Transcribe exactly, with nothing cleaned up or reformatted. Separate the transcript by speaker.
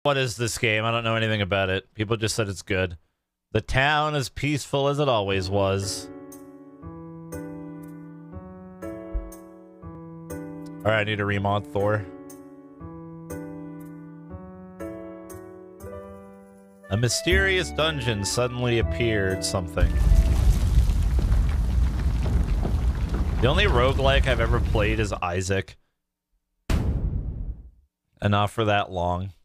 Speaker 1: What is this game? I don't know anything about it. People just said it's good. The town is peaceful as it always was. Alright, I need to remod Thor. A mysterious dungeon suddenly appeared something. The only roguelike I've ever played is Isaac. And not for that long.